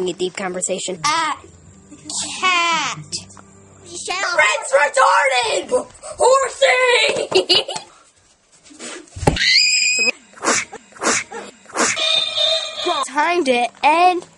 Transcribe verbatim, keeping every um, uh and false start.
having a deep conversation. Ah, uh, cat. Red's retarded! Horsey! Time to end